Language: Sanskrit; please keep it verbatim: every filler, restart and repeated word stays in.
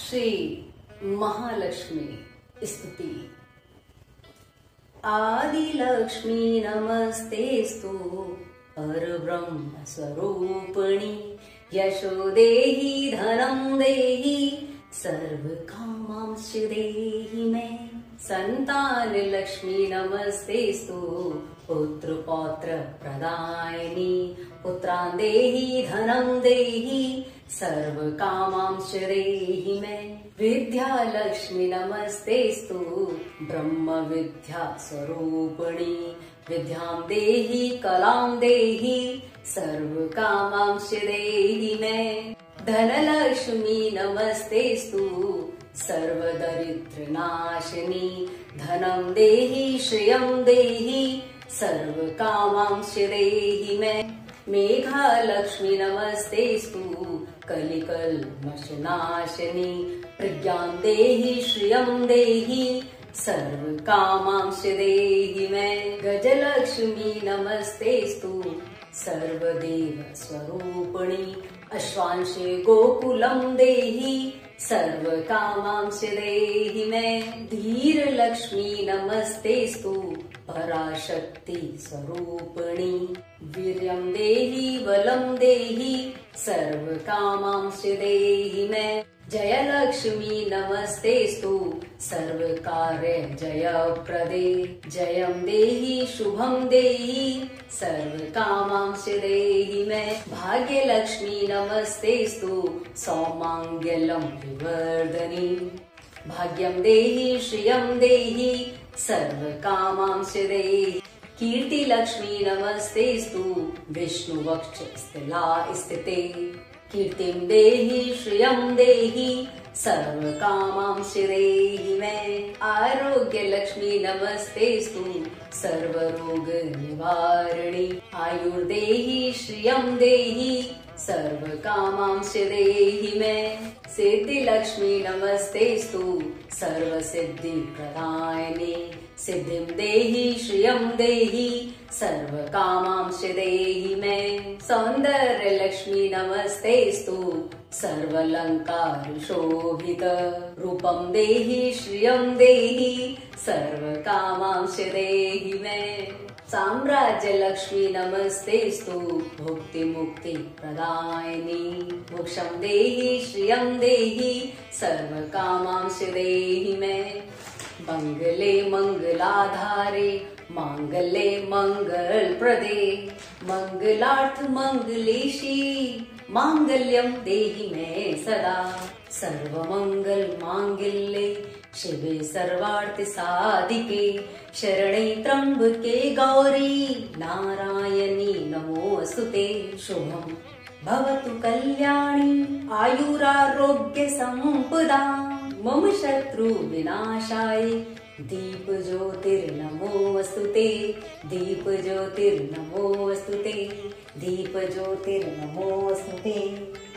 श्री महालक्ष्मी स्तुति। आदिलक्ष्मी नमस्तेस्तु परब्रह्म स्वरूपिणी, यशो देहि धनं देहि सर्वकामांश्च देहि मे। संतान लक्ष्मी नमस्तेस्तु पुत्र पौत्र प्रदायिनी, पुत्रान् देहि धनं देहि सर्वकामांश्च देहि मे। विद्या लक्ष्मी नमस्तेस्तु ब्रह्म विद्या स्वरूपिणी, विद्यां देहि कलां देहि सर्वकामांश्च देहि मे। धनलक्ष्मी नमस्तेस्तु सर्वदरिद्रनाशिनी, धनं देहि श्रियं देहि सर्वकामांश्च देहि मे। मेघलक्ष्मी नमस्तेस्तु कलिकल्मषनाशिनी, प्रज्ञां देहि श्रियं देहि सर्वकामांश्च देहि मे। गजलक्ष्मी नमस्तेस्तु सर्वदेव स्वरूपिणी, अश्वांशे गोकुलं देहि सर्वकामांश्च देहि मे। धीरलक्ष्मी नमस्तेस्तु पराशक्ति स्वरूपिणी, वीर्यं देहि बलं देहि सर्वकामांश्च देहि मे। जयलक्ष्मी नमस्तेस्तु सर्वकार्य जयप्रदे, जयं देहि शुभं देहि सर्वकामांश्च देहि मे। भाग्यलक्ष्मी नमस्तेस्तु सौमाङ्गल्यं विवर्धनी, भाग्यं देहि श्रियं देहि सर्वकामांश्च देहि। कीर्तिलक्ष्मी नमस्तेस्तु विष्णुवक्षस्थला स्थिते, कीर्तिं देहि श्रियं देहि सर्वकामांश्च देहि मे। आरोग्यलक्ष्मी नमस्तेस्तु सर्वरोग निवारिणी, आयुर्देहि श्रियं देहि सर्वकामांश्च देहि मे। सिद्धिलक्ष्मी नमस्तेस्तु सर्वसिद्धि प्रदायिनी, सिद्धिं देहि श्रियं देहि सर्वकामांश्च देहि मे। सौन्दर्यलक्ष्मी नमस्तेस्तु सर्वालङ्कारशोभित, रूपं देहि श्रियं देहि सर्वकामांश्च देहि मे। साम्राज्यलक्ष्मी नमस्तेस्तु भुक्ति मुक्ति प्रदायिनी, मोक्षं देहि श्रियं देहि सर्वकामांश्च देहि मे। मंगले मंगलाधारे मांगल्ये मंगलप्रदे, मंगलार्थ मंगलेशी मांगल्यं देहि मे सदा। सर्वमंगल मांगल्ये शिवे सर्वार्थ साधिके, शरणे त्र्यंबके गौरी नारायणी नमोऽस्तुते। शुभं भवतु कल्याणी आयुरारोग्य संपदा, मम शत्रु विनाशाय दीप ज्योतिर्नमोऽस्तुते, दीप ज्योतिर्नमोऽस्तुते, दीप ज्योतिर्नमोऽस्तुते।